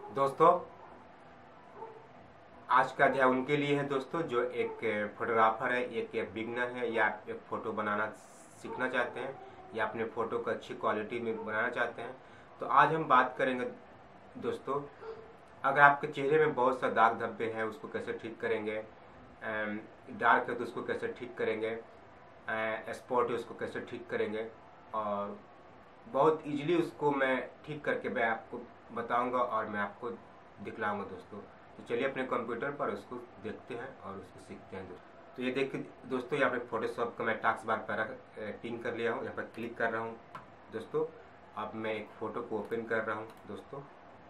दोस्तों, आज का अध्याय उनके लिए है दोस्तों जो एक फोटोग्राफर है, एक बिगनर है, या एक फ़ोटो बनाना सीखना चाहते हैं, या अपने फ़ोटो को अच्छी क्वालिटी में बनाना चाहते हैं। तो आज हम बात करेंगे दोस्तों, अगर आपके चेहरे में बहुत सा दाग धब्बे हैं उसको कैसे ठीक करेंगे, डार्क है तो उसको कैसे ठीक करेंगे, स्पॉट है उसको कैसे ठीक करेंगे, और बहुत इजीली उसको मैं ठीक करके मैं आपको बताऊंगा और मैं आपको दिखलाऊंगा दोस्तों। तो चलिए अपने कंप्यूटर पर उसको देखते हैं और उसको सीखते हैं दोस्तों। तो ये देखिए दोस्तों, यहाँ पे फोटोशॉप का मैं टास्क बार पर टिंग कर लिया हूँ, यहाँ पर क्लिक कर रहा हूँ दोस्तों। अब मैं एक फ़ोटो को ओपन कर रहा हूँ दोस्तों।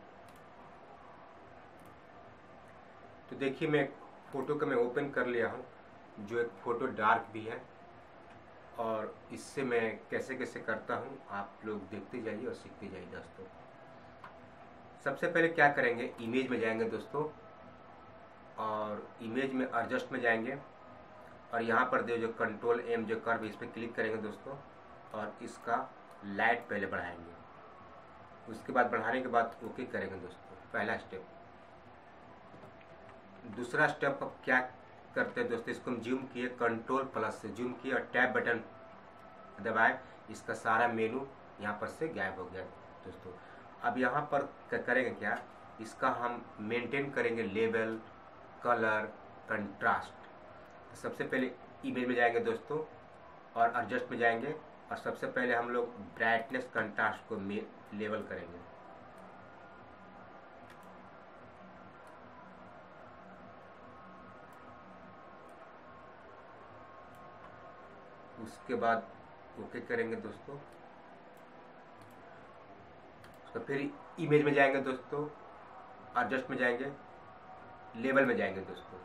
तो देखिए मैं एक फ़ोटो को मैं ओपन कर लिया हूँ, जो एक फ़ोटो डार्क भी है, और इससे मैं कैसे कैसे करता हूँ आप लोग देखते जाइए और सीखते जाइए दोस्तों। सबसे पहले क्या करेंगे, इमेज में जाएंगे दोस्तों, और इमेज में एडजस्ट में जाएंगे, और यहाँ पर जो कंट्रोल एम जो कर्व इस पर क्लिक करेंगे दोस्तों, और इसका लाइट पहले बढ़ाएंगे। उसके बाद बढ़ाने के बाद ओके करेंगे दोस्तों, पहला स्टेप। दूसरा स्टेप अब क्या करते हैं दोस्तों, इसको हम जूम किए, कंट्रोल प्लस से जूम किए और टैब बटन दबाए, इसका सारा मेनू यहाँ पर से गायब हो गया दोस्तों। अब यहाँ पर करेंगे क्या, इसका हम मेंटेन करेंगे लेवल, कलर, कंट्रास्ट। सबसे पहले इमेज में जाएंगे दोस्तों और एडजस्ट में जाएंगे, और सबसे पहले हम लोग ब्राइटनेस कंट्रास्ट को लेवल करेंगे। उसके बाद ओके करेंगे दोस्तों। तो फिर इमेज में जाएंगे दोस्तों, एडजस्ट में जाएंगे, लेवल में जाएंगे दोस्तों।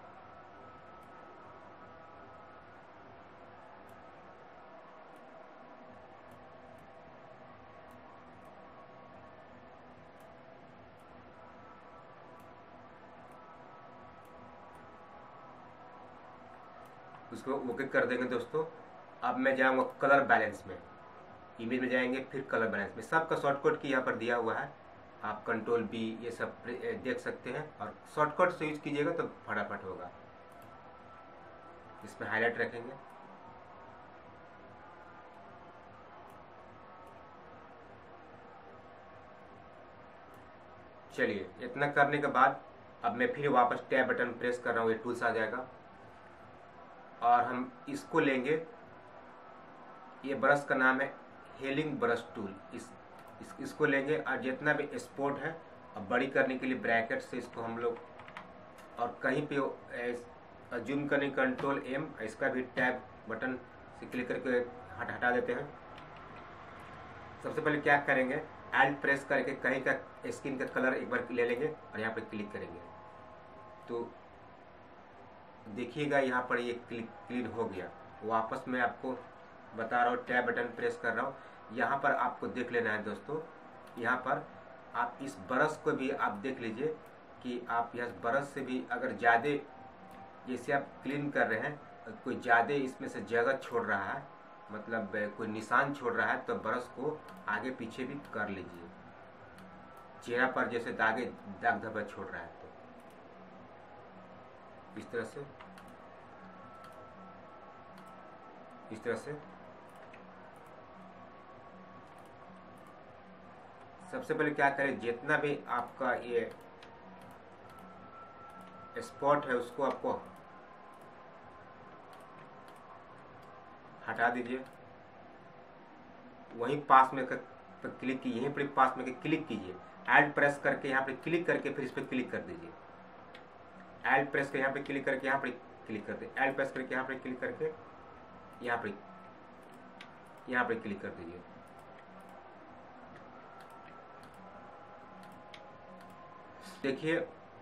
उसको ओके कर देंगे दोस्तों। अब मैं जाऊंगा कलर बैलेंस में, इमेज में जाएंगे फिर कलर बैलेंस में, सबका शॉर्टकट की यहाँ पर दिया हुआ है, आप कंट्रोल बी ये सब देख सकते हैं, और शॉर्टकट से यूज कीजिएगा तो फटाफट होगा। इसमें हाईलाइट रखेंगे, चलिए इतना करने के बाद अब मैं फिर वापस टैब बटन प्रेस कर रहा हूँ, ये टूल्स आ जाएगा, और हम इसको लेंगे। ये ब्रश का नाम है हेलिंग ब्रश टूल। इसको लेंगे, और जितना भी स्पॉट है अब बड़ी करने के लिए ब्रैकेट से इसको हम लोग, और कहीं पे जूम करने कंट्रोल एम, इसका भी टैब बटन से क्लिक करके हटा देते हैं। सबसे पहले क्या करेंगे, एल्ट प्रेस करके कहीं का स्किन का कलर एक बार ले लेंगे और यहाँ पे क्लिक करेंगे। तो देखिएगा यहाँ पर ये क्लिक हो गया। वापस मैं आपको बता रहा हूँ, टैब बटन प्रेस कर रहा हूँ। यहाँ पर आपको देख लेना है दोस्तों, यहाँ पर आप इस ब्रश को भी आप देख लीजिए कि आप यह ब्रश से भी अगर ज़्यादा जैसे आप क्लीन कर रहे हैं, कोई ज़्यादा इसमें से जगह छोड़ रहा है, मतलब कोई निशान छोड़ रहा है, तो ब्रश को आगे पीछे भी कर लीजिए। चेहरा पर जैसे दाग धब्बा छोड़ रहा है तो इस तरह से, इस तरह से। सबसे पहले क्या करें, जितना भी आपका ये स्पॉट है उसको आपको हटा दीजिए। वहीं पास में पर क्लिक कीजिए, यहीं पर पास में क्लिक कीजिए, एल्ट प्रेस करके यहाँ पे क्लिक करके फिर इस पर क्लिक कर दीजिए। एल्ट प्रेस कर यहाँ पे क्लिक करके यहाँ पे क्लिक करते, एल्ट प्रेस करके यहाँ पे क्लिक करके यहाँ पे क्लिक कर दीजिए। देखिए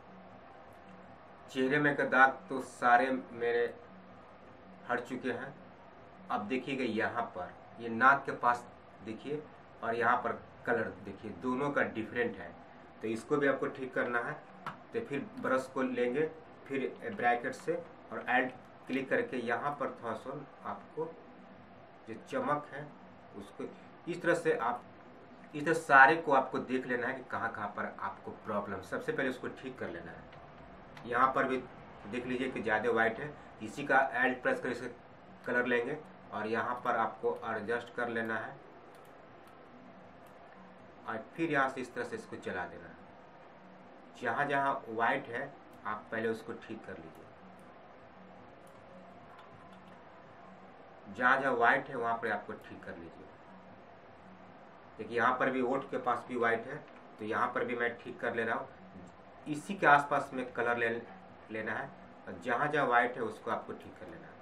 चेहरे में का दाग तो सारे मेरे हट चुके हैं। अब देखिएगा यहाँ पर ये नाक के पास देखिए, और यहाँ पर कलर देखिए, दोनों का डिफरेंट है। तो इसको भी आपको ठीक करना है। तो फिर ब्रश को लेंगे, फिर ब्रैकेट से और ऐड क्लिक करके यहाँ पर थोड़ा सा आपको जो चमक है उसको इस तरह से आप इस तरह सारे को आपको देख लेना है कि कहाँ कहाँ पर आपको प्रॉब्लम, सबसे पहले उसको ठीक कर लेना है। यहाँ पर भी देख लीजिए कि ज़्यादा वाइट है, इसी का ऐड प्रेस कर इसका कलर लेंगे और यहाँ पर आपको एडजस्ट कर लेना है और फिर यहाँ से इस तरह से इसको चला देना है। जहाँ जहाँ वाइट है आप पहले उसको ठीक कर लीजिए, जहाँ जहाँ वाइट है वहाँ पर आपको ठीक कर लीजिए। देखिए यहाँ पर भी ओठ के पास भी वाइट है, तो यहाँ पर भी मैं ठीक कर ले रहा हूँ। इसी के आसपास में कलर लेना है और जहाँ जहाँ वाइट है उसको आपको ठीक कर लेना है।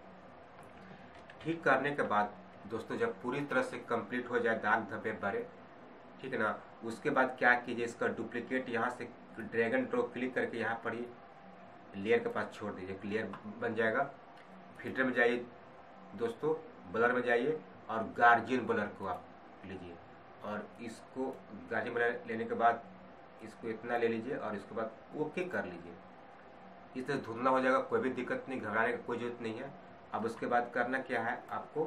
ठीक करने के बाद दोस्तों जब पूरी तरह से कंप्लीट हो जाए दाग धब्बे भरे, ठीक है ना, उसके बाद क्या कीजिए, इसका डुप्लीकेट यहाँ से ड्रैगन ड्रॉ क्लिक करके यहाँ पर ही लेयर के पास छोड़ दीजिए, लेयर बन जाएगा। फिल्टर में जाइए दोस्तों, ब्लर में जाइए और गार्जियन ब्लर को आप लीजिए और इसको गार्जियन ब्लर लेने के बाद इसको इतना ले लीजिए और इसके बाद ओके कर लीजिए। इस तरह धुंधला हो जाएगा, कोई भी दिक्कत नहीं, घबराने की कोई जरूरत नहीं है। अब उसके बाद करना क्या है आपको,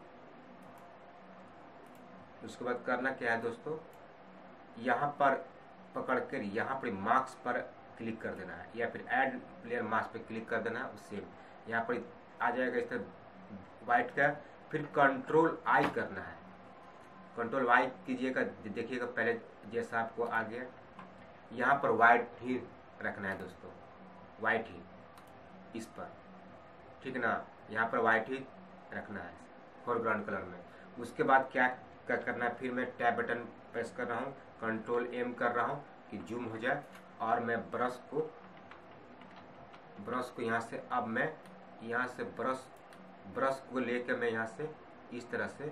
उसके बाद करना क्या है दोस्तों, यहाँ पर पकड़ कर यहाँ पर मार्क्स पर क्लिक कर देना है या फिर ऐड लेयर मास्क पर क्लिक कर देना है। उससे यहाँ पर आ जाएगा इस तरह वाइट का, फिर कंट्रोल आई करना है। कंट्रोल वाई कीजिएगा, देखिएगा पहले जैसा आपको आ गया। यहाँ पर वाइट ही रखना है दोस्तों, वाइट ही इस पर, ठीक है ना, यहाँ पर वाइट ही रखना है फोरग्राउंड कलर में। उसके बाद क्या करना है, फिर मैं टैब बटन प्रेस कर रहा हूँ, कंट्रोल एम कर रहा हूँ कि जूम हो जाए और मैं ब्रश को यहाँ से, अब मैं यहाँ से ब्रश को लेकर मैं यहाँ से इस तरह से,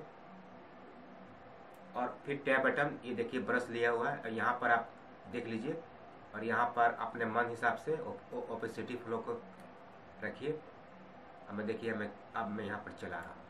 और फिर टैब बटन, ये देखिए ब्रश लिया हुआ है और यहाँ पर आप देख लीजिए और यहाँ पर अपने मन हिसाब से ओपेसिटी फ्लो को रखिए। अब मैं देखिए अब मैं यहाँ पर चला रहा हूँ।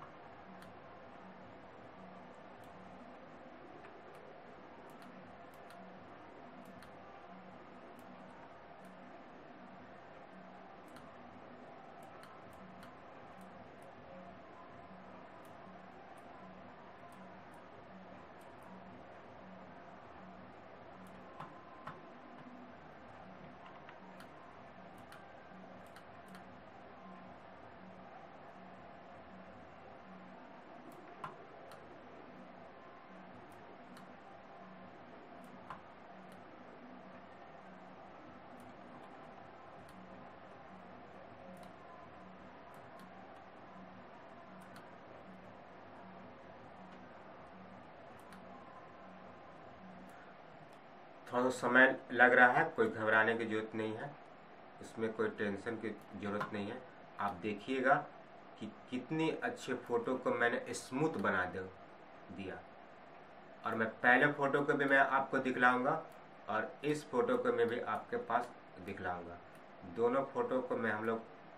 थोड़ा समय लग रहा है, कोई घबराने की जरूरत नहीं है, इसमें कोई टेंशन की जरूरत नहीं है। आप देखिएगा कि कितनी अच्छे फ़ोटो को मैंने स्मूथ बना दिया। और मैं पहले फ़ोटो को भी मैं आपको दिखलाऊंगा और इस फ़ोटो को मैं भी आपके पास दिखलाऊंगा। दोनों फ़ोटो को मैं हम लोग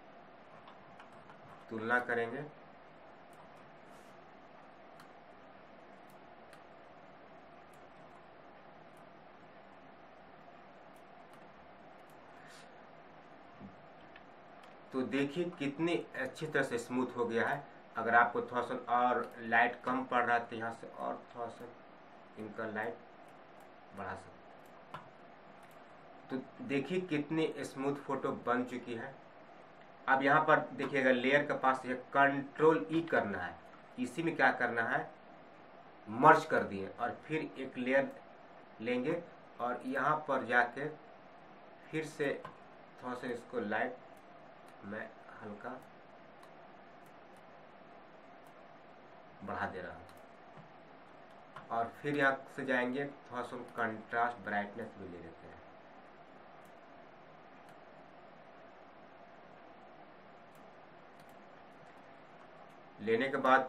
तुलना करेंगे। तो देखिए कितनी अच्छी तरह से स्मूथ हो गया है। अगर आपको थोड़ा सा और लाइट कम पड़ रहा है तो यहाँ से और थोड़ा सा इनका लाइट बढ़ा सकते। तो देखिए कितनी स्मूथ फोटो बन चुकी है। अब यहाँ पर देखिएगा लेयर के पास ये कंट्रोल ई करना है, इसी में क्या करना है, मर्ज कर दिए और फिर एक लेयर लेंगे और यहाँ पर जाके फिर से थोड़ा सा इसको लाइट मैं हल्का बढ़ा दे रहा हूँ और फिर यहाँ से जाएंगे थोड़ा सा कंट्रास्ट ब्राइटनेस भी ले लेते हैं। लेने के बाद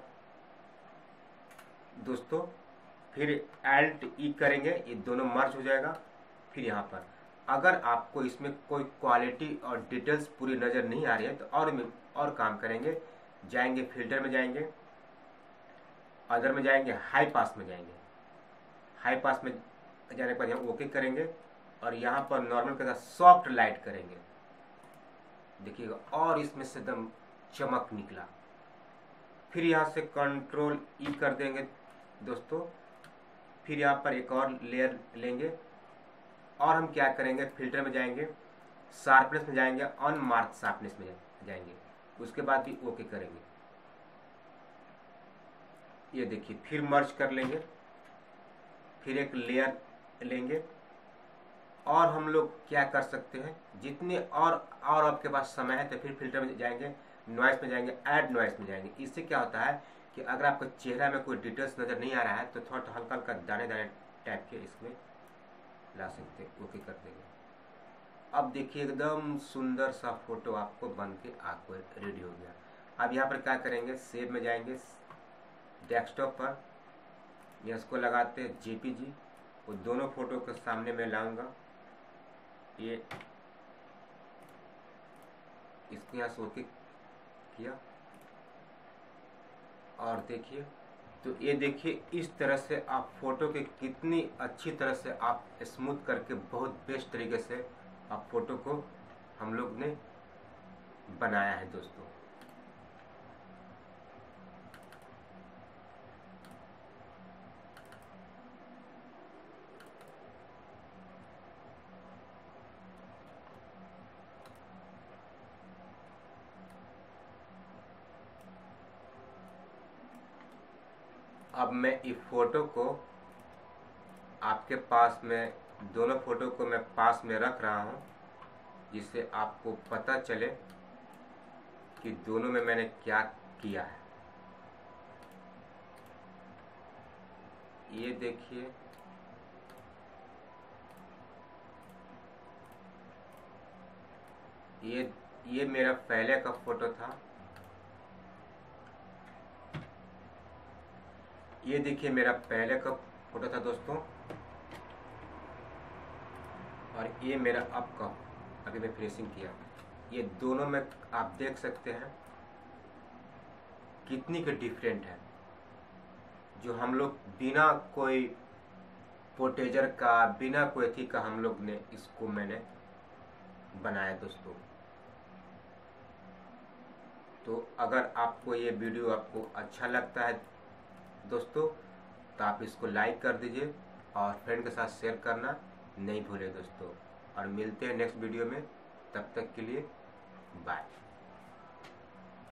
दोस्तों फिर Alt E करेंगे, ये दोनों मर्ज हो जाएगा। फिर यहाँ पर अगर आपको इसमें कोई क्वालिटी और डिटेल्स पूरी नज़र नहीं आ रही है तो और काम करेंगे, जाएंगे फिल्टर में, जाएंगे अदर में, जाएंगे हाई पास में, जाएंगे हाई पास में जाने के बाद यहाँ ओके करेंगे और यहाँ पर नॉर्मल के साथ सॉफ्ट लाइट करेंगे। देखिएगा और इसमें से एकदम चमक निकला। फिर यहाँ से कंट्रोल ई कर देंगे दोस्तों, फिर यहाँ पर एक और लेयर लेंगे और हम क्या करेंगे, फिल्टर में जाएंगे, शार्पनेस में जाएंगे, ऑन मार्क शार्पनेस में जाएंगे, उसके बाद भी ओके करेंगे। ये देखिए, फिर मर्ज कर लेंगे, फिर एक लेयर लेंगे और हम लोग क्या कर सकते हैं, जितने और आपके पास समय है तो फिर फिल्टर में जाएंगे, नॉइस में जाएंगे, ऐड नॉइस में जाएंगे। इससे क्या होता है कि अगर आपको चेहरा में कोई डिटेल्स नज़र नहीं आ रहा है तो थोड़ा हल्का हल्का दाने दाने टाइप के इसमें ला सकते हैं। ओके कर देंगे। अब देखिए एकदम सुंदर सा फोटो आपको बन के आपको रेडी हो गया। अब यहाँ पर क्या करेंगे, सेव में जाएंगे, डेस्कटॉप पर इसको लगाते हैं जेपीजी, वो दोनों फोटो के सामने मैं लाऊंगा। ये इसको यहाँ से ओके किया और देखिए, तो ये देखिए इस तरह से आप फोटो के कितनी अच्छी तरह से आप स्मूथ करके बहुत बेस्ट तरीके से आप फोटो को हम लोग ने बनाया है दोस्तों। अब मैं इस फोटो को आपके पास में, दोनों फोटो को मैं पास में रख रहा हूँ जिससे आपको पता चले कि दोनों में मैंने क्या किया है। ये देखिए, ये मेरा पहले का फोटो था, ये देखिए मेरा पहले का फोटो था दोस्तों, और ये मेरा अब का अभी मैं फिनिशिंग किया। ये दोनों में आप देख सकते हैं कितनी का डिफरेंट है, जो हम लोग बिना कोई पोर्ट्रेजर का, बिना कोई थी का हम लोग ने इसको मैंने बनाया दोस्तों। तो अगर आपको ये वीडियो आपको अच्छा लगता है दोस्तों तो आप इसको लाइक कर दीजिए और फ्रेंड के साथ शेयर करना नहीं भूलें दोस्तों। और मिलते हैं नेक्स्ट वीडियो में, तब तक के लिए बाय।